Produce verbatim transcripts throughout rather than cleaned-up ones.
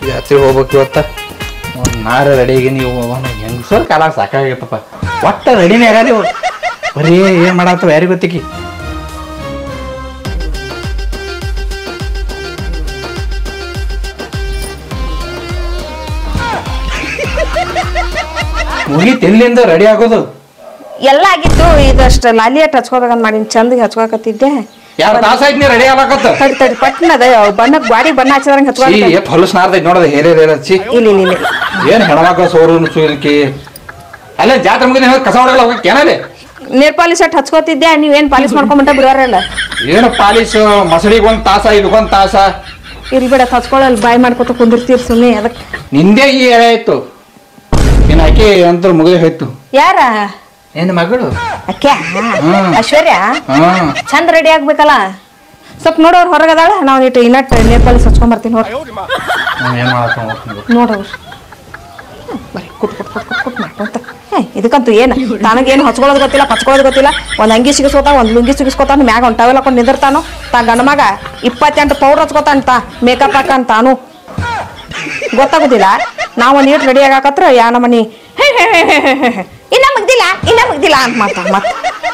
ಜಾತ್ರೆ ಹೋಗ್ಬೇಕು ಇವತ್ತ ನಾರ ರೆಡಿಯಾಗಿ ನೀವು ಹೆಂಗಸರ್ ಕಾಲ ಸಾಕಾಗತ್ತಪ್ಪ ಒಟ್ಟ ರೆಡಿನೇ ಆಗ ನೀವು ಬರೀ ಏನ್ ಮಾಡತ್ತವ ಯಾರಿಗೆ ಗೊತ್ತಿಕ್ಕಿ ಮುಗೀತ್ ಎಲ್ಲಿಂದ ರೆಡಿ ಆಗೋದು ಎಲ್ಲ ಆಗಿತ್ತು ಇದಷ್ಟ ಲಾಲಿ ಅಟ್ ಹಚ್ಕೋಬೇಕಂತ ಮಾಡಿ ಚಂದಿಗೆ ಹಚ್ಕೋಕತ್ತಿದ್ದೆ ಯಾರ ತಾಸ ಆಯ್ತು ನೀ ರೆಡಿ ಆಗಕತ್ತ ತಡಿ ತಡಿ ಪಟ್ನದ ಬಣ್ಣ ಗಾಡಿ ಬಣ್ಣ ಹಚ್ಚಿದಂಗ ಹಚ್ಕೋಕ ಹೊಲಸ್ ನಾರ್ದೈತಿ ನೋಡದ ಹೇರೇ ಹಚ್ಚಿ ಇಲ್ಲ ಇಲ್ಲ ಇಲ್ಲ ಏನ್ ಹೆಣ್ಮಕ್ಳ ಸೋರು ಸುಲ್ಕಿ ಅಲ್ಲ ಜಾತ್ರೆ ಮುಗಿದ ಕಸ ಹೊಡಲ್ಲ ಹೋಗಕ್ಕೆ ಏನಲ್ಲಿ ನೀರ್ ಪಾಲಿಶ್ ಅಟ್ ಹಚ್ಕೋತಿದ್ದೆ ನೀವೇನ್ ಪಾಲಿಶ್ ಮಾಡ್ಕೊಂಬಿಟ್ಟ ಬಿಡೋರಲ್ಲ ಏನು ಪಾಲಿಶ್ ಮಸಡಿಗೆ ಒಂದ್ ತಾಸ ಇದಕ್ಕೊಂದ್ ತಾಸ ಇರ್ಲಿ ಬಿಡ ಹಚ್ಕೊಳ್ಳಲ್ಲ ಬಾಯ್ ಮಾಡ್ಕೊತ ಕುಂದಿರ್ತೀರಿ ಸುಮ್ಮನೆ ಅದಕ್ಕೆ ನಿಂದೆ ಈ ಎಳೆ ಆಯ್ತು ನೀನ್ ಆಕಿ ಅಂತ ಮುಗಿದ ಹೋಯ್ತು ಯಾರ ಏನ್ ಮಗಳು ಅಕ್ಯಾ ಐಶ್ವರ್ಯ ಚಂದ ರೆಡಿ ಆಗ್ಬೇಕಲ್ಲ ಸ್ವಲ್ಪ ನೋಡೋರು ಹೊರಗದಾಳ ನಾವ್ ಇಟ್ಟು ಇನ್ನಟ್ ನೀರ್ ಪಾಲಿಶ್ ಹಚ್ಕೊಂಡ್ ಬರ್ತೀನಿ ನೋಡ್ರಿ ನೋಡವ್ರು ಬರೀ ಕುಟ್ ಕುಟ್ ಕುಟ್ ಕುಟ್ ಕುಟ್ ಮಾಡ್ಕೊಂತ ಇದಕ್ಕಂತೂ ಏನು ನನಗೇನು ಹಚ್ಕೊಳ್ಳೋದು ಗೊತ್ತಿಲ್ಲ ಪಚ್ಕೊಳ್ಳೋದು ಗೊತ್ತಿಲ್ಲ ಒಂದ್ ಅಂಗಿ ಸಿಗಿಸ್ಕೋತಾನ ಒಂದ್ ಲುಂಗಿ ಸಿಗಿಸ್ಕೋತಾನ ಮ್ಯಾಗ ಒಂದ್ ಟವೆಲ್ ಹಾಕೊಂಡು ನಿಂದಿರ್ತಾನು ತಾ ಗಂಡ ಮಗ ಇಪ್ಪತ್ತೆಂಟು ಪೌಡರ್ ಹಚ್ಕೋತಾನ ತಾ ಮೇಕಪ್ ಹಾಕಂತ ತಾನು ಗೊತ್ತಾಗುದಿಲ್ಲ ನಾವ್ ಒಂದ್ ನೀಟ್ ರೆಡಿ ಆಗಾಕತ್ರ ಯಾ ನಮ್ಮನಿ ಇನ್ನ ಮುಗ್ದಿಲ್ಲ ಇನ್ನ ಮುಗ್ದಿಲ್ಲ ಅಂತ ಮಾಡ್ತಾನ ಮತ್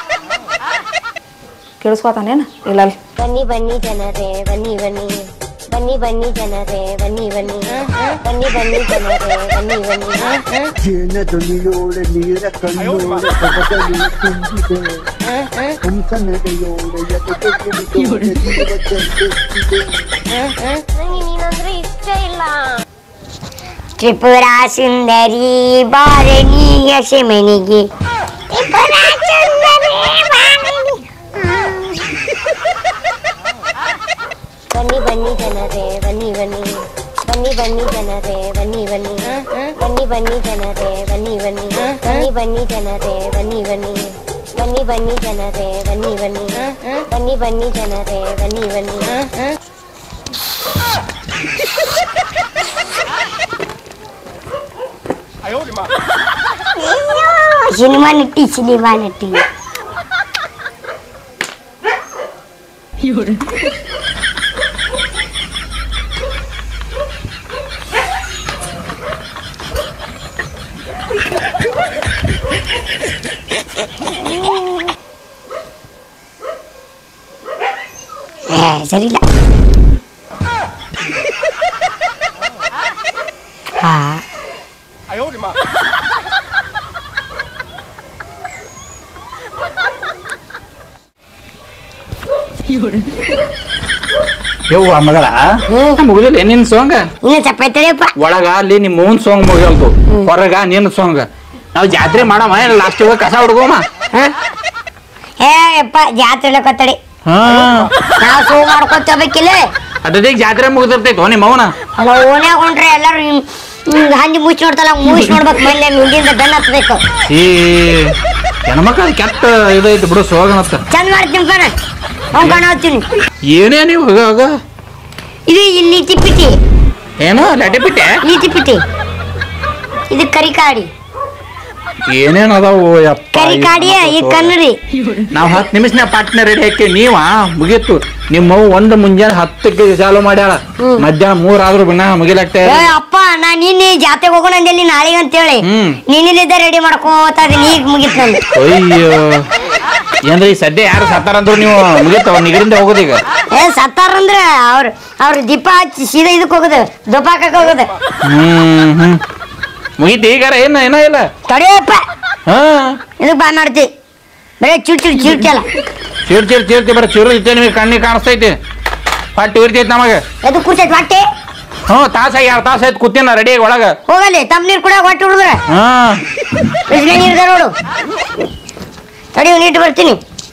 ಕೇಳಿಸ್ಕೋತಾನೇನ ಇಲ್ಲ ಬನ್ನಿ ಬನ್ನಿ ಜನರೇ ಬನ್ನಿ ಬನ್ನಿ ಬನ್ನಿ ಬನ್ನಿ ಜನರೇ ಬನ್ನಿ ಬನ್ನಿ ಬನ್ನಿ ಬನ್ನಿ ಜನರೇ ಬನ್ನಿ ಬನ್ನಿ ಜೇನ ಧ್ವನಿಯೋಳೆ ನೀರ ಕಣ್ಣೋಳೆ ಸೊಬಗಲಿ ತುಂಬಿದೆ ಹಂಸನಡೆಯೋಳೆ ಎದೆಗೆಡಿದೋಳೆ ಜೀವ ಚಂದಿದೆ ನಂಗೆ ನೀನಂದ್ರೆ ಇಷ್ಟ ಇಲ್ಲ ತ್ರಿಪುರಾ ಸುಂದರಿ ಬಾರಣಿ ಯಶಮನಿಗೆ ತ್ರಿಪುರಾ ಸುಂದರಿ ಬಾರಣಿ ಬನ್ನಿ ಬನ್ನಿ ಜನರೇ ಬನ್ನಿ ಬನ್ನಿ ಬನ್ನಿ ಬನ್ನಿ ಜನರೇ ಬನ್ನಿ ಬನ್ನಿ ಬನ್ನಿ ಬನ್ನಿ ಜನರೇ ಬನ್ನಿ ಬನ್ನಿ ಬನ್ನಿ ಬನ್ನಿ ಜನರೇ ಬನ್ನಿ ಬನ್ನಿ ಬನ್ನಿ ಬನ್ನಿ ಜನರೇ ಬನ್ನಿ ಬನ್ನಿ ಬನ್ನಿ ಬನ್ನಿ ಜನರೇ ಬನ್ನಿ ಬನ್ನಿ ಸಿನಿಮಾ ನಟಿ ಸಿನಿಮಾ ನಟಿ ಸರಿಲ್ಲ ಹಾ ಯವ್ವ ಮಗಳ ಮುಗಿದಿಲ್ಲ ನಿನ್ ಸಾಂಗ್ ಇನ್ನು ಚಪ್ಪೈತಳೆಯಪ್ಪ ಒಳಗ ಅಲ್ಲಿ ನಿಮ್ ಮೂನ್ ಸಾಂಗ್ ಮುಗಿಯಲ್ತು ಹೊರಗ ನಿನ್ ಸಾಂಗ್ ನಾವ್ ಜಾತ್ರೆ ಮಾಡಮ್ಮ ಲಾಸ್ಟ್ ಕಸ ಹುಡ್ಗೋಮ ಏ ಯಪ್ಪ ಜಾತ್ರೆ ಕತ್ತಡಿ ಹಾ ನಾವು ಶೋ ಮಾಡ್ಕೊತಬೇಕಿಲ್ಲ ಅದೇ ಜಾತ್ರೆ ಮುಗಿದಿರ್ತೈತಿ ನಿಮ್ಮ ಅವನ ಅಲ್ಲ ಓನ್ಯಾಗ ಹೊಂಟ್ರೆ ಎಲ್ಲಾರು ಹಂದಿ ಮುಚ್ಚಿ ನೋಡ್ತಲ್ಲ ಮುಗಿಸ್ ನೋಡ್ಬೇಕು ಮಂದಿ ಮುಂದಿಂದ ಬೆನ್ನ ಹತ್ಬೇಕು ಈ ಹೆಣ್ಮಕ್ಳ ಕೆಟ್ಟ ಇದೈತಿ ಬಿಡು ಸೋಗನತ್ತ ಚಂದ ಮಾಡ್ತೀನಿ ಕಣ ಅವ್ನು ಕಣ ಹೋಗ್ತೀನಿ ಏನೇ ನೀವು ಹೋಗ ಇದು ಇಲ್ಲಿ ತಿಪ್ಪಿಟಿ ಏನು ಲಡ್ಡಿ ಬಿಟ್ಟೆ ಈ ತಿಪ್ಪಿಟಿ ಇದು ಕರಿಕಾಡಿ ಏನೇನ್ ಅದಾವು ಯಪ್ಪ ಕರಿಕಾಡಿ ಈ ಕನ್ನಡಿ ನಾವ್ ಹತ್ತು ನಿಮಿಷ ಪಾಟ್ನ ರೆಡಿ ಹಾಕಿ ನೀವ ಮುಗೀತು ನಿಮ್ಮ ಒಂದು ಮುಂಜಾನೆ ಹತ್ತಕ್ಕೆ ಚಾಲು ಮಾಡ್ಯಾಳ ಮಧ್ಯಾಹ್ನ ಮೂರ್ ಆದ್ರೂ ಬಿನ್ನ ಮುಗಿಲಾಗ್ತಾ ಅಪ್ಪ ನಾ ನಿನ್ನೆ ಜಾತ್ರೆಗೆ ಹೋಗೋಣ ಅಂದೇಳಿ ನಾಳೆಗೆ ಅಂತೇಳಿ ನಿನ್ನಿಲ್ಲಿದ್ದ ರೆಡಿ ಮಾಡ್ಕೋತಾ ಇದೀನಿ ಈಗ ಮುಗಿತ್ ನಂದು ಅಯ್ಯೋ ಏನ್ರಿ ಸದ್ಯ ಯಾರು ಸತ್ತಾರಂದ್ರು ನೀವು ಮುಗಿತಾವ ನಿಗರಿಂದ ಹೋಗೋದೀಗ ಏ ಸತ್ತಾರಂದ್ರ ಅವ್ರ ಅವ್ರ ದೀಪ ಹಚ್ಚಿ ಸೀದಾ ಇದಕ್ ಹೋಗುದು ದೊಪಾಕಕ್ಕ ಹೋಗುದು ಹ್ಮ್ ಹ್ಮ್ ಮುಗೀತು ಈಗಾರ ಏನ ಏನೋ ಇಲ್ಲ ತಡಿಯಪ್ಪ ಹಾ ಇದಕ್ ಬಾ ಮಾಡ್ತಿ ಬರೇ ಚಿಡ್ ಚಿಡ್ ಚಿಡ್ತಿಯಲ್ಲ ಚೀರ್ ಚೀರ್ ಚೀರ್ತಿ ಬರ ಚಿರು ಇತ್ತೆ ನಿಮಗೆ ಕಣ್ಣಿಗೆ ಕಾಣಿಸ್ತೈತಿ ಪಟ್ಟಿ ಉರಿತೈತಿ ನಮಗೆ ಎದು ಕೂರ್ತೈತಿ ಹೊಟ್ಟೆ ಹ್ಞೂ ತಾಸ ಎರಡು ತಾಸ ಆಯ್ತು ಕೂತೀನ ರೆಡಿ ಒಳಗ ಹೋಗಲಿ ತಮ್ಮ ನೀರು ಕೂಡ ಹೊಟ್ಟೆ ಹುಡುಗ್ರೆ ಹಾ ಬಿಸಿಗೆ ನೀರ್ದ ನೋಡು ತಡಿ ನೀಟ್ ಬರ್ತೀನಿ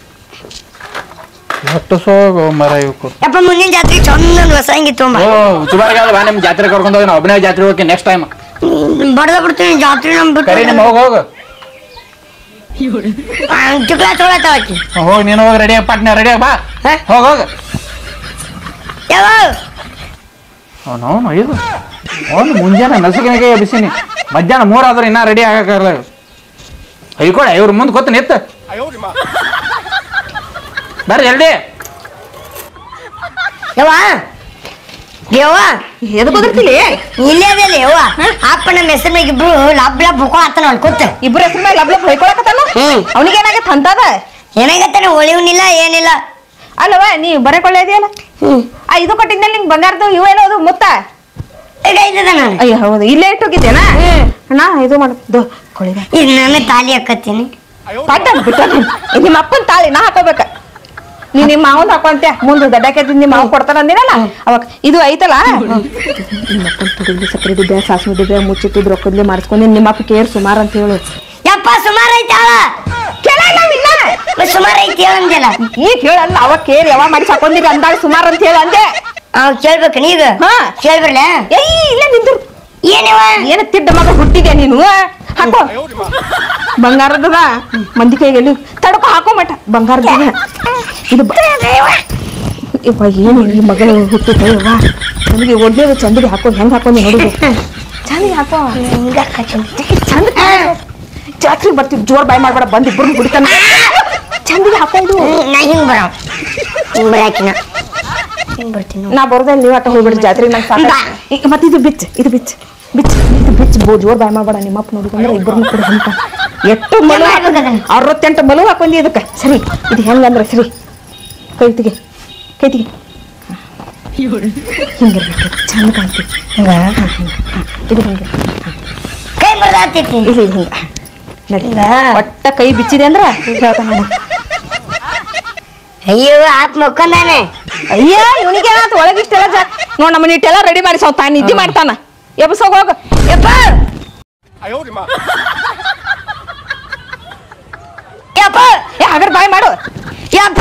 ಒಟ್ಟು ಸೋಗು ಮರ ಇವಕ್ಕೆ ಯಪ್ಪ ಮುಂದಿನ ಜಾತ್ರೆ ಚಂದ ಹೊಸ ಹಂಗಿ ತುಂಬ ಓ ಸುಮಾರು ಬಾ ನಿಮ್ಮ ಜಾತ್ರೆ ಕರ್ಕೊಂಡು ಹೋಗಿ ನಾವು ಒಬ್ಬನೇ ಜಾತ್ರೆ ಹೋಗಿ ನೆಕ್ಸ್ಟ್ ಟೈಮ್ ಬಡ್ದ ಬಿಡ್ತೀನಿ ಜಾತ್ರೆ ನಮ್ ಕರಿ ಬಿಟ್ಟು ನಿಮ್ಮ ಹೋಗಿ ಹೋಗು ಚಿಕ್ಲ ತೊಗೊಳತ್ತಾಕಿ ಹೋಗಿ ನೀನು ಹೋಗಿ ರೆಡಿ ಪಟ್ನ ರೆಡಿ ಬಾ ಹೋಗಿ ಹೋಗ ಯಾವ ಅವನು ಇದು ಒಂದು ಮುಂಜಾನೆ ನಸುಕಿನಾಗೆ ಬಿಸಿನಿ ಮಧ್ಯಾಹ್ನ ಮೂರಾದ್ರೆ ಇನ್ನ ರೆಡಿ ಆಗಕ್ಕಾಗಲ್ಲ ಐಕೊಳ ಇವ್ರ ಮುಂದೆ ಗೊತ್ತ ನಿತ್ತ ಬರ್ರಿ ಎಲ್ಡಿ ಯಾವ ಯವ್ವ ಎದಕ್ ಹೋಗಿರ್ತಿಲಿ ಇಲ್ಲೇ ಅದಲ್ಲಿ ಯವ್ವ ಅಪ್ಪ ನಮ್ಮ ಹೆಸರು ಮ್ಯಾಗ ಇಬ್ರು ಲಬ್ ಲಬ್ ಹುಕೋ ಆತನ ಅನ್ಕೋತ ಇಬ್ರು ಹೆಸರು ಮೇಲೆ ಲಬ್ ಲಬ್ ಹೊಯ್ಕೊಳಕತ್ತಾನ ಅವನಿಗೆ ಏನಾಗೈತೆ ಅಂತದ ಏನಾಗತ್ತಾನ ಒಳಿವನಿಲ್ಲ ಏನಿಲ್ಲ ಅಲ್ಲವ ನೀ ಬರೇ ಕೊಳ್ಳೆ ಇದೆಯಲ್ಲ ಆ ಇದು ಕೊಟ್ಟಿದ್ನಲ್ಲಿ ನಿಂಗೆ ಬಂಗಾರದು ಇವೇನೋದು ಮುತ್ತ ಈಗ ಇದ್ದದ ನಾನು ಅಯ್ಯ ಹೌದು ಇಲ್ಲೇ ಇಟ್ಟು ಹೋಗಿದ್ದೇನಾ ಅಣ್ಣ ಇದು ಮಾಡೋದು ಕೊಳಿದ ಈಗ ನಾನು ತಾಲಿ ಹಾಕತ್ತೀನಿ ಪಟ್ಟ ಬಿಟ್ಟ ನಿಮ್ಮ ಅಪ್ಪನ ತಾಳಿ ನಾ ಹಾಕೋಬೇಕ ನೀ ನಿಮ್ಮ ಮಾವಂದ್ ಹಾಕೊಂತೆ ಮುಂದೆ ದಡ್ಡಕ್ಕೆ ನಿಮ್ಮ ಮಾವ ಕೊಡ್ತಾರ ಅಂದಿರಲ್ಲ ಅವಾಗ ಇದು ಐತಲ್ಲ ನಿಮ್ಮ ಅಪ್ಪನ ತುಡುಗ್ಲಿ ಸಕ್ಕರೆ ದುಡ್ಡ ಸಾಸಿವೆ ದುಡ್ಡ ಮುಚ್ಚಿಟ್ಟಿದ್ ರೊಕ್ಕದ್ಲೆ ಮಾಡಿಸ್ಕೊಂಡು ನಿಮ್ಮ ಅಪ್ಪ ಕೇರ್ ಸುಮಾರು ಅಂತ ಹೇಳು ಯಪ್ಪ ಸುಮಾರು ಐತಾಳ ಸುಮಾರು ಐತಿ ಹೇಳಂದಿಲ್ಲ ಈಗ ಹೇಳಲ್ಲ ಅವಾಗ ಕೇರ್ ಯಾವ ಮಾಡಿ ಸಾಕೊಂಡಿರಿ ಅಂದಾಗ ಸುಮಾರು ಅಂತ ಹೇಳ ಅಂದೆ ಅವ್ ಕೇಳ್ಬೇಕ ನೀಗ ಹಾ ಕೇಳ್ಬಿಡ್ಲ ಏಯ್ ಇಲ್ಲ ನಿಂದ್ರು ಏನಿವ ಏನ ತಿಡ್ಡ ಮಗ ಹುಟ್ಟಿದೆ ನೀನು ಹಾಕೋ ಬಂಗಾರದದ ಮಂದಿ ಕೈಗೆಲ್ಲಿ ತಡ್ಕೊ ಹಾಕೋ ಮಟ ಬಂಗಾರದ ಇದು ಇವಾಗ ಏನು ಈ ಮಗಳು ಹುಟ್ಟಿದವ ನನಗೆ ಒಡ್ನೇದು ಚಂದಿಗೆ ಹಾಕೋ ಹೆಂಗ್ ಹಾಕೊಂಡಿ ನೋಡುದು ಚಂದಿಗೆ ಹಾಕೋ ಚಂದ ಜಾತ್ರೆ ಬರ್ತೀವಿ ಜೋರ್ ಬಾಯ್ ಮಾಡ್ಬೇಡ ಬಂದ್ ಇಬ್ಬರು ಹುಡುಕನ ಚಂದಿಗೆ ಹಾಕೊಂಡು ನಾ ಹಿಂಗ್ ಬರೋ ಹಿಂಗ್ ಬರಾಕಿನ ಹಿಂಗ್ ಬರ್ತೀನಿ ನಾ ಬರೋದಲ್ಲಿ ನೀವು ಆಟ ಹೋಗ್ಬಿಡಿ ಜಾತ್ರೆ ನಂಗೆ ಸಾಕ ಮತ್ತೆ ಇದು ಬಿಚ್ ಇದು ಬಿಚ್ ಬಿಚ್ ಇದು ಬಿಚ್ ಬೋ ಜೋರ್ ಬಾಯ್ ಮಾಡ್ಬೇಡ ನಿಮ್ಮಪ್ಪ ನೋಡಿದ್ರೆ ಇಬ್ಬರನ್ನ ಕೂಡ ಅಂತ ಎಷ್ಟು ಮಲು ಅರವತ್ತೆಂಟು ಮಲು ಹಾಕೊಂಡಿ ಇದಕ್ಕೆ ಸರಿ ಇದು ಹೆಂಗಂದ್ರೆ ಸರಿ ಕೈತಿಗೆ ಕೈತಿಗೆ ಹಿಂಗಿರ್ಬೇಕು ಚಂದ ಕಾಣ್ತೀವಿ ಇದು ಹಿಂಗೆ ಕೈ ಬರ್ದಾತೈತಿ ಇದು ಹಿಂಗ ನಡಿ ಒಟ್ಟ ಕೈ ಬಿಚ್ಚಿದೆ ಅಂದ್ರ ಹೇಳ್ತಾನ ನಾನು ಅಯ್ಯೋ ಆತ್ ಮಕ್ಕೊಂದಾನೆ ಅಯ್ಯ ಇವನಿಗೆ ಏನಾಯ್ತು ಒಳಗಿಷ್ಟೆಲ್ಲ ಜಾ ನೋಡ್ ನಮ್ಮ ಇಟ್ಟೆಲ್ಲ ರೆಡಿ ಮಾಡಿ ಸೌ ತಾನು ನಿದ್ದೆ ಮಾಡ್ತಾನ ಎಬ್ಬಸೋಗ ಹೋಗ ಯಪ್ಪ ಯಪ್ಪ ಏ ಹಾಗಾದ್ರೆ ಬಾಯ್ ಮಾಡು ಯಪ್ಪ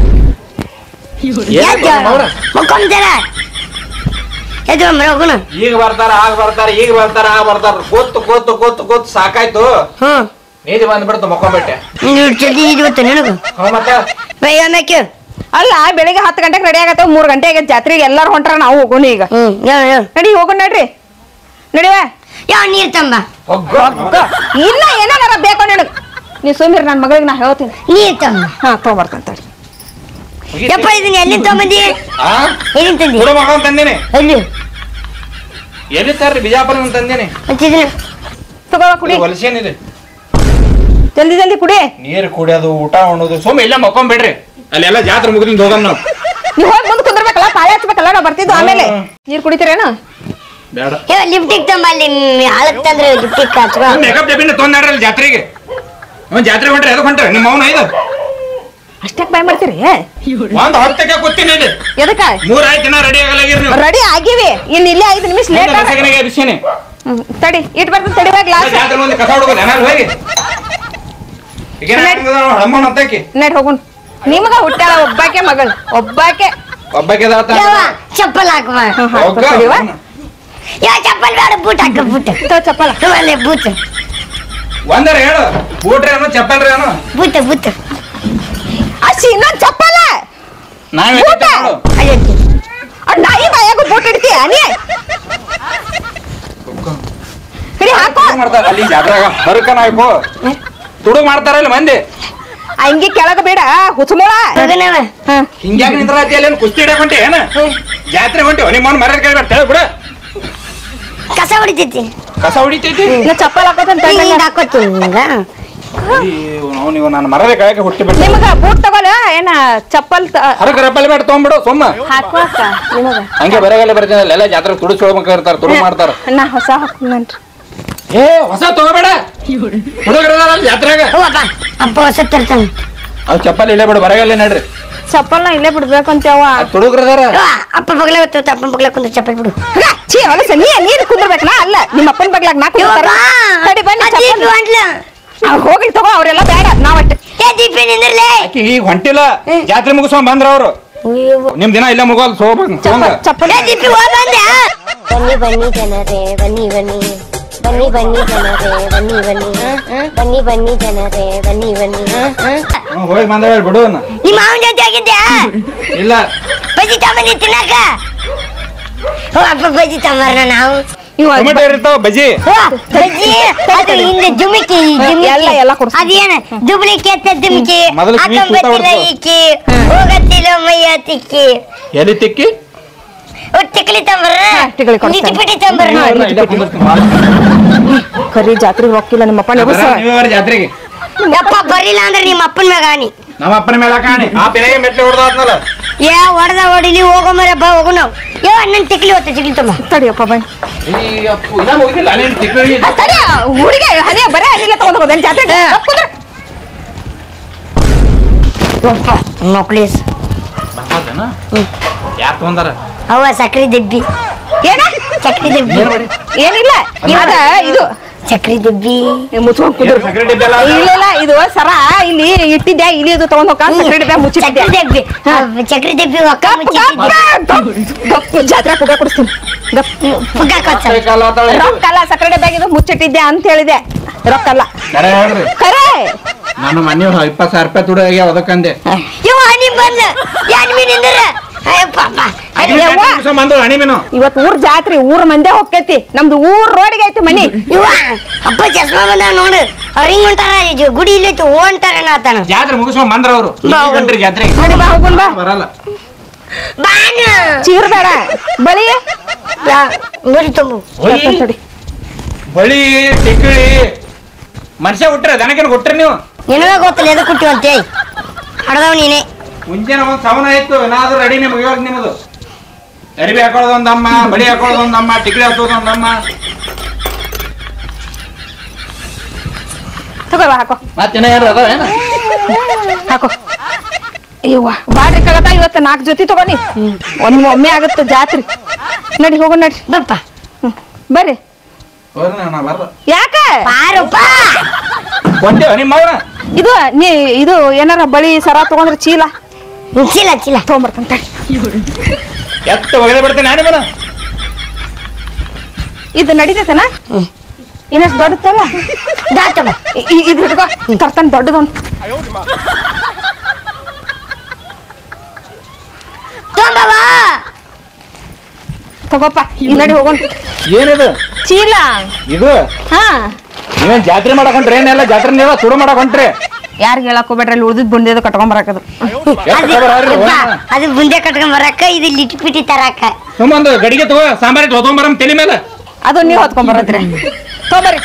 ಮಕ್ಕೊಂತಾರ ಎದ್ದು ಮರೋಗುಣ ಈಗ ಬರ್ತಾರ ಆಗ ಬರ್ತಾರ ಈಗ ಬರ್ತಾರ ಆಗ ಬರ್ತಾರ ಕೂತು ಕೂತು ಕೂತು ಕೂತು ಸಾಕಾಯ್ತು ಹ್ಮ್ ನೀದಿ ಬಂದ್ಬಿಡ್ತು ಮಕ್ಕೊಂಬಿಟ್ಟೆ ನೀನು ಜಲ್ದಿ ಇವತ್ತು ನನಗ ಹ್ಞೂ ಮತ್ತೆ ಮೇಕೆ ಅಲ್ಲ ಬೆಳಿಗ್ಗೆ ಹತ್ತು ಗಂಟೆಗೆ ರೆಡಿ ಆಗತ್ತೆ ಮೂರ್ ಗಂಟೆ ಆಗೈತೆ ಜಾತ್ರೆಗೆ ಎಲ್ಲಾರು ಹೊಂಟ್ರ ನಾವು ಹೋಗೋಣ ಈಗ ಹ್ಮ್ ನಡಿ ಹೋಗೋಣ ನಡ್ರಿ ನಡಿವ ಯಾವ ನೀರ್ ತಂಬ ಇಲ್ಲ ಏನಾರ ಬೇಕೋ ನನಗ್ ನೀ ಸುಮ್ಮಿರ್ ನನ್ ಮಗಳಿಗೆ ನಾ ಹೇಳ್ತೀನಿ ನೀರ್ ತಂಬ ಹಾ ತಗೊಂಬರ್ತಂತ ಯಪ್ಪ ಇದನ್ನ ಎಲ್ಲಿ ತಗೊಂಬಂದಿ ಎಲ್ಲಿ ತಂದಿ ಹುಡುಗ ಮಗ ತಂದೇನೆ ಅಲ್ಲಿ ಎಲ್ಲಿ ತರ್ರಿ ಬಿಜಾಪುರ ತಂದೇನೆ ಮತ್ತಿದನ್ನ ತಗೋ ಕುಡಿ ಹೊಲಸೇನಿದೆ ಜಲ್ದಿ ಜಲ್ದಿ ಕುಡಿ ನೀರು ಕುಡಿಯೋದು ಊಟ ಉಣ್ಣೋದು ಸುಮ್ಮ ಇಲ್ಲ ಮಕ್ಕೊಂಬಿಡ್ರಿ ಅಲ್ಲೆಲ್ಲ ಜಾತ್ರೆ ಮುಗಿದಿಂದ ಹೋಗಮ್ ನಾವು ನೀವ್ ಹೋಗಿ ಮುಂದೆ ಕುಂದ್ರಬೇಕಲ್ಲ ತಾಳಿ ಹಚ್ಬೇಕಲ್ಲ ನಾವ್ ಬರ್ತಿದ್ವು ಆಮೇಲೆ ನೀರ್ ಕುಡಿತೀರೇನು ಬೇಡ ಲಿಫ್ಟಿಗೆ ತಂಬ ಅಲ್ಲಿ ಹಾಳತ್ತಂದ್ರೆ ಲಿಫ್ಟಿಗೆ ಹಚ್ಕೊ ಮೇಕಪ್ ಡಬ್ಬಿನ ತೊಂದಾಡ್ರಿ ಅಲ್ಲಿ ಜಾತ್ರೆಗೆ ಅವ್ನು ಜಾತ್ರೆ ಹೊಂಟ್ರಿ ಅದಕ್ಕೆ ಹೊಂಟ್ರಿ ನಿಮ್ಮ ಅವನ ಇದು ಅಷ್ಟಕ್ಕೆ ಬಾಯ್ ಮಾಡ್ತೀರಿ ಒಂದ್ ಹೊತ್ತಕ್ಕೆ ಕೂತೀನಿ ಇಲ್ಲಿ ಎದಕ್ಕ ಮೂರ್ ಆಯ್ತು ದಿನ ರೆಡಿ ಆಗಲಾಗಿರಿ ನೀವು ರೆಡಿ ಆಗಿವಿ ಇನ್ ಇಲ್ಲೇ ಐದು ನಿಮಿಷ ಲೇಟ್ ಬಿಸಿನಿ ತಡಿ ಇಟ್ ಬರ್ತದೆ ತಡಿವಾಗ ಗ್ಲಾಸ್ ಜಾತ್ರೆ ಮುಂದೆ ಕಸ ಹುಡುಗೋದು ಏನಾದ್ರು ಹೋಗಿ ಈಗ ಹಳಮೋಣ ಅಂತಕಿ ನಡಿ ಹೋಗುನ್ ನಿಮಗ ಹುಟ್ಟಾಳ ಒಬ್ಬಾಕೆ ಮಗಳು ಒಬ್ಬಾಕೆ ಒಬ್ಬಕ್ಕೆ ಚಪ್ಪಲ್ ಹಾಕುವ ಯಾವ ಚಪ್ಪಲ್ ಬೇಡ ಬೂಟ್ ಹಾಕ ಬೂಟ್ ಚಪ್ಪಲ ಅಲ್ಲೇ ಬೂಟ್ ಒಂದರ ಹೇಳು ಬೂಟ್ರಿ ಏನೋ ಚಪ್ಪಲ್ರಿ ಏನೋ ಬೂಟ್ ಬೂಟ್ ಅಸಿ ಇನ್ನೊಂದ್ ಚಪ್ಪಲ ನಾವ್ ನಾಯಿ ಬಾಯಾಗ ಬೂಟ್ ಇಡ್ತೀಯ ನೀ ಕಡಿ ಹಾಕೋ ಮಾಡ್ತಾರ ಅಲ್ಲಿ ಜಾತ್ರೆಗ ಹರಕನ ಹಾಕೋ ತುಡುಗ್ ಮಾಡ್ತಾರಲ್ಲ ಮಂದಿ ಹಂಗೆ ಕೆಳಗ ಬೇಡ ಹುಚ್ಚಮೋಳ ಹಿಂಗ್ಯಾಗ ನಿಂದ್ರಾತಿ ಅಲ್ಲಿ ಕುಸ್ತಿ ಹಿಡಕ್ ಹೊಂಟಿ ಏನ ಜಾತ್ರೆ ಹೊಂಟಿ ನಿಮ್ಮ ಮರ್ಯಾದ ಕೇಳ್ಬೇಡ ಹೇಳ ಬಿಡ ಕಸ ಹೊಡಿತೈತಿ ಕಸ ಹೊಡಿತೈತಿ ಚಪ್ಪಲ್ ಹಾಕೋತಂತ ಹಾಕೋತೀನಿ ನೀವು ನಾನು ಮರದ ಕಾಯಕ್ಕೆ ಹುಟ್ಟಿ ಬಿಟ್ಟು ನಿಮಗ ಬೂಟ್ ತಗೋಲ ಏನ ಚಪ್ಪಲ್ ಹರಕ ರಪ್ಪಲ್ಲಿ ಬೇಡ ತಗೊಂಡ್ಬಿಡು ಸುಮ್ಮ ಹಾಕುವಾಕ ನಿಮಗ ಹಂಗೆ ಬರಗಾಲ ಬರ್ತೀನಿ ಎಲ್ಲ ಜಾತ್ರೆ ತುಡಿಸ್ಕೊಳ್ಬೇಕು ಇರ್ತಾರ ತುಡು ಮಾಡ್ತಾರ ನಾ ಹೊಸ ಹಾಕೊಂಡ್ರಿ ಏ ಹೊಸ ತಗೋಬೇಡ ಹುಡುಗರಲ್ಲ ಜಾತ್ರೆಗ ಅಪ್ಪ ಅಪ್ಪ ಹೊಸ ತರ್ತಾನೆ ಅವ್ ಚಪ್ಪಲ್ ಇಲ್ಲೇ ಬಿಡು ಬರಗಾಲ ನಡ್ರಿ ಚಪ್ಪಲ್ನ ಇಲ್ಲೇ ಬಿಡ್ಬೇಕಂತೇವ ತುಡುಗ್ರದಾರ ಅಪ್ಪ ಬಗ್ಲ ಅಪ್ಪನ ಬಗ್ಲ ಕುಂತ ಚಪ್ಪಲ್ ಬಿಡು ಛೀ ಹೊಲಸ ನೀ ನೀರು ಕುಂದ್ರಬೇಕನ ಅಲ್ಲ ನಿಮ್ಮ ಅಪ್ಪನ ಬಗ್ಲಾಗ ನಾ ಕುಂದ್ರ ತಡಿ ಬನ್ನಿ ಹೋಗಿ ತಗೋ ಅವ್ರೆಲ್ಲ ಬೇಡ ನಾವಟ್ಟೆ ಏ ದೀಪಿ ನಿಂದ್ರಲೇ ಆಕಿ ಈಗ ಹೊಂಟಿಲ್ಲ ಜಾತ್ರೆ ಮುಗಿಸ್ಕೊಂಡ್ ಬಂದ್ರ ಅವ್ರು ನಿಮ್ ದಿನ ಇಲ್ಲ ಮುಗೋಲ್ ಸೋಬ ಚಪ್ಪಲ್ ಏ ದೀಪಿ ಹೋಗ ಬಂದೆ ಬನ್ನಿ ಬನ್ನಿ ಜನರೇ ಬನ್ನಿ ಬನ್ನಿ ಬನ್ನಿ ಬನ್ನಿ ಜನರೇ ಬನ್ನಿ ಬನ್ನಿ ಬನ್ನಿ ಬನ್ನಿ ಜನರೇ ಬನ್ನಿ ಬನ್ನಿ ಹೋಗಿ ಬಂದ ಬಿಡು ನಿಮ್ಮ ಮಾವನ ಜೊತೆ ಆಗಿದ್ಯಾ ಇಲ್ಲ ಬಜ್ಜಿ ತಗೊಂಬಂದಿ ತಿನ್ನಕ ಓ ಅಪ್ಪ ಬಜ್ಜಿ ತಗೊಂಬರ್ನ ನಾವು ಟೊಮೆಟೊ ಇರ್ತಾವ ಬಜ್ಜಿ ಬಜ್ಜಿ ಅದು ಹಿಂದೆ ಜುಮಿಕಿ ಎಲ್ಲ ಎಲ್ಲ ಕೊಡ್ಸ ಅದೇನ ಡುಪ್ಲಿಕೇಟ್ ಜುಮಿಕಿ ಮೊದಲು ಕಿವಿ ಕೂತ ಹಾಕೊಂಬತ್ತಿಲ್ಲ ಈಕಿ ಹೋಗತ್ತಿಲ್ಲ ಮೈಯ ತಿಕ್ಕಿ ಎಲ್ಲಿ ತಿಕ್ಕಿ ಟಿಕ್ಲಿ ತಂಬರ ಟಿಕ್ಲಿ ಕೊಡ್ತೇನೆ. ಲಿಟಿಪಿಟಿ ತಂಬರ ಕರಿ ಜಾತ್ರೆಗೆ ಹೋಗಿಲ್ಲ ನಿಮ್ಮ ಅಪ್ಪ ನೆಗಸ ಜಾತ್ರೆಗೆ ಯಪ್ಪ ಬರಿಲ್ಲ ಅಂದ್ರೆ ನಿಮ್ಮ ಅಪ್ಪನ ಮ್ಯಾಗ ಆನಿ ನಮ್ಮ ಅಪ್ಪನ ಮೇಲೆ ಕಾಣಿ ಆ ಬೆಲೆಗೆ ಮೆಟ್ಲೆ ಹೊಡೆದಾದ್ನಲ್ಲ ಏ ಹೊಡೆದ ಹೊಡಿಲಿ ಹೋಗೋ ಮರ ಬಾ ಹೋಗು ನಾವು ಯೋ ಅಣ್ಣನ್ ಟಿಕ್ಲಿ ಹೊತ್ತ ಟಿಕ್ಲಿ ತಂಬ ತಡಿಯಪ್ಪ ಬೈ ಈ ಅಪ್ಪು ಇನ್ನ ಮುಗಿದಿಲ್ಲ ನೀನು ತಿಕ್ಕಳಿ ತಡಿಯ ಹುಡುಗಿ ಹನಿ ಬರೇ ಅಲ್ಲಿಲ್ಲ ತಗೊಂಡ್ ಹೋಗೋದೇನ್ ಜಾತ್ರೆಗೆ ನೋ ಪ್ಲೀಸ್ ಬರ್ತಾದೇನ ಯಾಕೆ ತೊಂದಾರ ಅವ ಸಕ್ರಿ ದಬ್ಬಿ ಏನ ಚಕ್ರಿ ದಬ್ಬಿ ಏನಿಲ್ಲ ಅದ ಇದು ಚಕ್ರಿ ದಬ್ಬಿ ಮುಚ್ಕೊಂಡ್ ಕುದುರ್ ಸಕ್ಕರೆ ಡಬ್ಬಿ ಎಲ್ಲ ಇಲ್ಲ ಇಲ್ಲ ಇದು ಸರ ಇಲ್ಲಿ ಇಟ್ಟಿದ್ದೆ ಇಲ್ಲಿ ಇದು ತಗೊಂಡ್ ಹೋಗ ಸಕ್ರೆ ಡಬ್ಬ ಮುಚ್ಚಿಟ್ಟಿದ್ದೆ ಚಕ್ರಿ ದಬ್ಬಿ ಚಕ್ರಿ ದಬ್ಬಿ ಒಕ್ಕ ಗಪ್ ಜಾತ್ರೆ ಪುಗ ಕೊಡಿಸ್ತೀನಿ ಗಪ್ ಪುಗ್ಗ ಕೊಚ್ಚ ರೊಕ್ಕ ಅಲ್ಲ ಸಕ್ರೆ ಡಬ್ಬ್ಯಾಗ ಮುಚ್ಚಿಟ್ಟಿದ್ದೆ ಅಂತ ಹೇಳಿದೆ ರೊಕ್ಕ ಅಲ್ಲ ಕರೆ ಹೇಳ್ರಿ ಖರೆ ನಾನು ಮನೆ ಇಪ್ಪತ್ತು ಸಾವಿರ ರೂಪಾಯಿ ತುಡು ಆಗ್ಯಾವ ಅದಕ್ಕಂದೆ ಇವ ಹನಿ ಬಂದ ಯಾನ್ ಮೀನಿಂದ್ರ ಬಂದು ಹಣಿ ಮೀನು ಇವತ್ ಊರ್ ಜಾತ್ರೆ ಊರ್ ಮಂದೆ ಹೋಗ್ತೈತಿ ನಮ್ದು ಊರ್ ರೋಡ್ಗೆ ಐತಿ ಮನಿ ಇವ ಅಪ್ಪ ಚಸ್ಮಾ ಬಂದ ನೋಡು ಅವ್ರಿಂಗ್ ಹೊಂಟಾರ ಗುಡಿ ಇಲ್ಲೈತಿ ಹೊಂಟಾರ ಆತನ ಜಾತ್ರೆ ಮುಗಿಸ್ಕೊಂಡ್ ಬಂದ್ರ ಅವರು ಗಂಟ್ರಿ ಜಾತ್ರೆ ನಡಿ ಬಾ ಹೋಗುನ್ ಬಾ ಬರಲ್ಲ ಬಾನ ಚೀರ್ ಬೇಡ ಬಳಿ ನೋಡಿ ತುಂಬು ತಡಿ ಬಳಿ ಟಿಕ್ಕಳಿ ಮನುಷ್ಯ ಹುಟ್ಟ್ರೆ ದನಕೇನು ಹುಟ್ಟ್ರಿ ನೀವು ನಿನಗ ಗೊತ್ತಿಲ್ಲ ಎದಕ್ ಕೊಟ್ಟಿವ ಅಂತ ಹಡದವ್ ನೀನೆ ಮುಂಜಾನೆ ಒಂದ್ ಸವನ ಇತ್ತು ಏನಾದ್ರೂ ರೆಡಿ ನಿಮ್ಗೆ ಇವಾಗ ನಿಮ್ಮದು ಅರಿವಿ ಹಾಕೊಳ್ಳೋದೊಂದಮ್ಮ ಬಳಿ ಹಾಕೊಳ್ಳೋದೊಂದಮ್ಮ ಟಿಕ್ಳಿ ಹಾಕೋದೊಂದಮ್ಮ ತಗೋ ಬಾ ಹಾಕೋ ಮತ್ತಿನ ಯಾರು ಅದ ಏನ ಹಾಕೋ ಅಯ್ಯವ್ವ ಬಾಡ್ರಿ ಕಗತ ಇವತ್ತು ನಾಲ್ಕು ಜೊತೆ ತಗೋನಿ ಒಂದ್ ಒಮ್ಮೆ ಆಗತ್ತ ಜಾತ್ರೆ ನಡಿ ಹೋಗೋ ನಡಿ ಬಪ್ಪ ಬರ್ರಿ ನಾ ಬರ್ರ ಯಾಕ ಪಾರಪ್ಪ ಕೊಂದೇವ ನಿಮ್ಮ ಮಗನ ಇದು ನೀ ಇದು ಏನಾರ ಬಳಿ ಸರ ತಗೊಂಡ್ರ ಚೀಲ ಚೀಲ ಚೀಲ ತಗೊಂಬರ್ಕಂತ ಎತ್ತು ಒಗದೆ ಬಿಡ್ತೇನೆ ನಾನು ಮನ ಇದು ನಡೀತೈತನ ಇನ್ನಷ್ಟು ದೊಡ್ಡದಲ್ಲ ದಾಟಮ್ಮ ಇದು ಹಿಡ್ಕೋ ತರ್ತಾನೆ ದೊಡ್ಡದೊಂದು ತೊಂಬವಾ ತಗೋಪ್ಪ ಈ ನಡಿ ಹೋಗೋಣ ಏನಿದು ಚೀಲ ಇದು ಹಾ ನೀವೇನ್ ಜಾತ್ರೆ ಮಾಡಕ್ ಹೊಂಟ್ರಿ ಏನೆಲ್ಲ ಜಾತ್ರೆ ನೀವ ಸುಡು ಮಾಡಕ್ ಹೊಂಟ್ರಿ ಯಾರಿಗೆ ಹೇಳಕ್ ಹೋಗ್ಬೇಡ್ರಿ ಅಲ್ಲಿ ಉಳ್ದಿದ್ ಬುಂದಿದು ಕಟ್ಕೊಂಡ್ ಬರಾಕದು ಅದು ಮುಂದೆ ಕಟ್ಕೊಂಡ್ ಬರಾಕ ಇದು ಲಿಟಿ ಪಿಟಿ ತರಾಕ ಸುಮ್ಮಂದು ಗಡಿಗೆ ತಗೋ ಸಾಂಬಾರಿ ತೊಗೊಂಬರಮ್ ತಲೆ ಮೇಲೆ ಅದು ನೀವು ಹೊತ್ಕೊಂಡ್ ಬರತ್ರಿ ತಗೋಬರ್ರಿ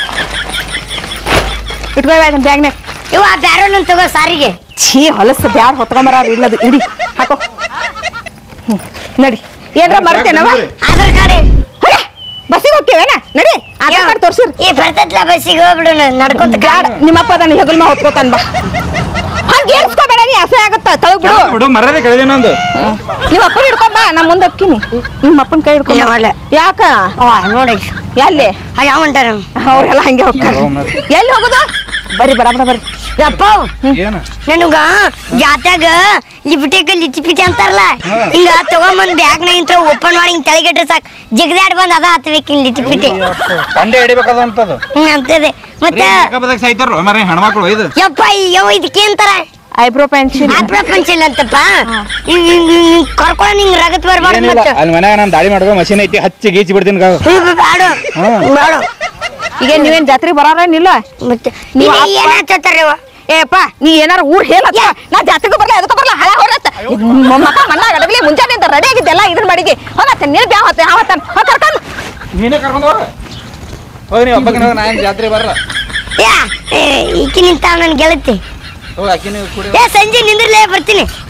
ಇಟ್ಕೋ ಬ್ಯಾಗ್ನಾಗ ಇವ ಬ್ಯಾರೋನ್ ತಗೋ ಸಾರಿಗೆ ಛೀ ಹೊಲಸ ಬ್ಯಾಡ್ ಹೊತ್ಕೊಂಬರ ಇಲ್ಲದು ಇಡಿ ಹಾಕೋ ಹ್ಮ್ ನಡಿ ಏನ್ರ ಮರ್ತೇನವ ಆಧಾರ್ ಕಾರ್ಡ್ ಬಸ್ಸಿಗೆ ಹೋಗ್ತೇವೇನ ನಡಿ ಆಧಾರ್ ಕಾರ್ಡ್ ತೋರ್ಸಿರ್ ಈ ಬರ್ತೈತ್ಲ ಬಸ್ಸಿಗೆ ಹೋಗ್ಬಿಡು ನಡ್ಕೊಂತ ಬ್ಯಾಡ ನಿಮ್ಮಪ್ಪ ಅದನ್ನ ಹೆಗಲ್ ಮಾ ಹೊತ್ಕೋತಾನ ಬಾ ಹಂಗ ಏರ್ಸ್ಕೋಬೇಡ ನೀ ಅಸಹ್ಯ ಆಗತ್ತ ತಳಗ್ ಬಿಡು ಬಿಡು ಮರ್ಯಾದೆ ಕಳೆದೇನೊಂದು ನಿಮ್ಮ ಅಪ್ಪನ ಹಿಡ್ಕೊಂಡ್ ಬಾ ನಾ ಮುಂದೆ ಅಕ್ಕಿನಿ ನಿಮ್ಮ ಅಪ್ಪನ ಕೈ ಹಿಡ್ಕೊಂಡ್ ಬಾ. ಇಲ್ಲ. ಯಾಕ ನೋಡಿ ಎಲ್ಲಿ ಯಾವ ಹೊಂಟಾರ ಅವ್ರೆಲ್ಲ ಹಂಗೆ ಹೋಗ್ತಾರೆ ಎಲ್ಲಿ ಹೋಗುದು ಬರ್ರಿ ಬರಾಬರ ಬರ್ರಿ ಯಪ್ಪ ಏನ ನನಗ ಜಾತ್ಯಾಗ ಲಿಪಿಟೇಕ ಲಿಚಿ ಪಿಟಿ ಅಂತಾರಲ್ಲ ಹಿಂಗ ತಗೊಂಬಂದ್ ಬ್ಯಾಗ್ ನ ಇಂತ ಓಪನ್ ಮಾಡಿ ಹಿಂಗ್ ತಲೆಗೆಟ್ರೆ ಸಾಕ್ ಜಿಗದಾಡ್ ಬಂದ್ ಅದ ಹತ್ಬೇಕು ಹಿಂಗ್ ಲಿಚಿ ಪಿಟಿ ಕಂಡೆ ಹಿಡಿಬೇಕಾದಂತದು ಹ್ಮ್ ಅಂತದೆ ಮತ್ತೆ ಸಾಯ್ತಾರ ಮರ ಹೆಣ್ಮಕ್ಳು ಇದು ಯಪ್ಪ ಯಾವ ಇದಕ್ಕೇಂತಾರ ಐಬ್ರೋ ಪೆನ್ಸಿಲ್ ಪ್ರಪಂಚ ಅಂತಪ್ಪ ಕರ್ಕೊಂಡ್ ಹಿಂಗ್ ರಗತ್ ಬರ್ಬಾರ್ದು ಮತ್ತೆ ಅಲ್ಲಿ ಮನ್ಯಾಗ ನಾನು ದಾಳಿ ಮಾಡ್ಕೊ ಮಷೀನ್ ಐತಿ ಹಚ್ಚಿ ಗೀಚಿ ಬಿಡ್ತೀನಿ ಬಾಡು ಬಾಡು ಈಗ ನೀವೇನ್ ಜಾತ್ರೆ ಬರಾರೇನಿಲ್ಲ ಮತ್ತೆ ನೀವು ನೀವ್ ಏನ್ ಹಚ್ಚತ್ತಾರ ಏಪ್ಪ ನೀ ಏನಾರ ಊರ್ ಹೇಳ ನಾ ಜಾತ್ರೆಗೂ ಬರ್ಲ ಅದಕ್ಕೂ ಬರ್ಲ ಹಳ ಹೊರತ್ತ ಮಕ್ಕ ಮಣ್ಣಾಗ ಅಡಗಲಿ ಮುಂಜಾನೆ ರೆಡಿ ಆಗಿದ್ದೆಲ್ಲ ಇದ್ರ ಮಡಿಗೆ ಹೋಗತ್ತ ನೀರ್ ಬ್ಯಾವ್ ಹತ್ತ ಹಾವತ್ತಾನ ಹೋಗ್ ಕರ್ಕೊಂಡ್ ನೀನೇ ಕರ್ಕೊಂಡು ಹೋಗ ಹೋಗಿ ನೀವು ಹಬ್ಬಕ್ಕೆ ನಾನು ಜಾತ್ರೆ ಬರಲ್ಲ ಯಾ ಈಕಿ ನಿಂತ ನನ್ ಗೆಳತಿ ಹೋಗಿ ಅಕ್ಕಿನ ಕೂಡ ಏ ಸಂಜೆ ನಿಂದ್ರಲೇ ಬರ್ತೀನಿ